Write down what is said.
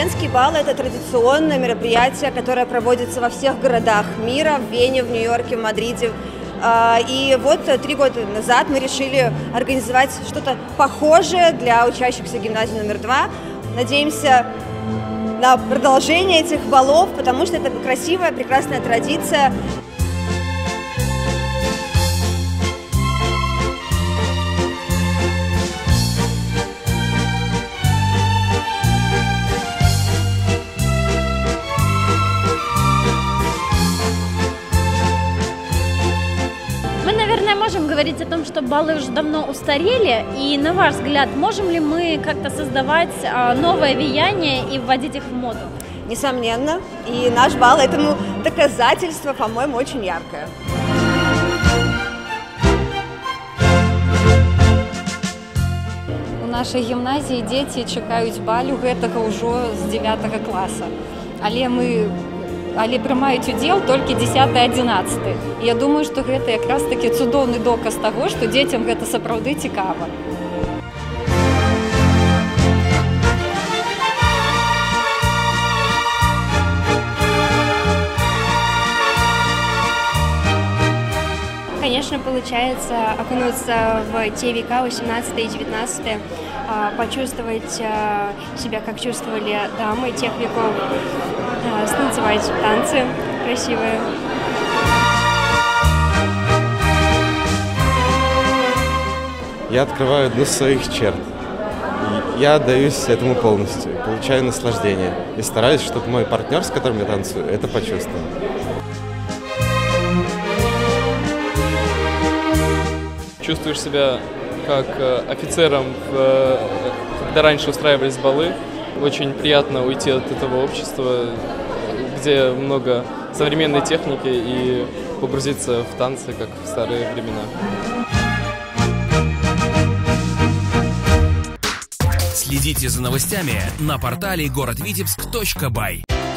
Президентский бал – это традиционное мероприятие, которое проводится во всех городах мира, в Вене, в Нью-Йорке, в Мадриде. И вот 3 года назад мы решили организовать что-то похожее для учащихся гимназии номер 2. Надеемся на продолжение этих балов, потому что это красивая, прекрасная традиция. Наверное, можем говорить о том, что баллы уже давно устарели, и на ваш взгляд, можем ли мы как-то создавать новое веяние и вводить их в моду? Несомненно, и наш бал этому доказательство, по-моему, очень яркое. У нашай гімназіі дзеці чакаюць балю гэтага ўжо з 9 класа. Але прымаюць удзел толькі 10-11. Я думаю, што гэта якраз такі цудоўны доказ таго, што дзецям гэта сапраўды цікава. Конечно, получается окунуться в те века, 18 и 19, почувствовать себя, как чувствовали дамы тех веков, станцевать танцы красивые. Я открываю одну из своих черт. Я отдаюсь этому полностью, получаю наслаждение. И стараюсь, чтобы мой партнер, с которым я танцую, это почувствовал. Чувствуешь себя как офицером, когда раньше устраивались балы. Очень приятно уйти от этого общества, где много современной техники, и погрузиться в танцы, как в старые времена. Следите за новостями на портале городвитебск.бай.